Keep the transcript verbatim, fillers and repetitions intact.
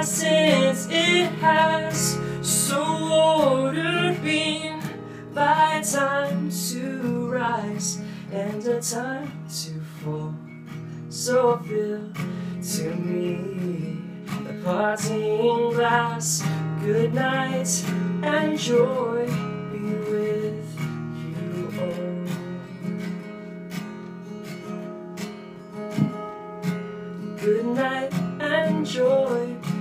since it has, so ordered been by time to rise and a time to fall. So fill to me the parting glass. Good night and joy be with you all. Good night and joy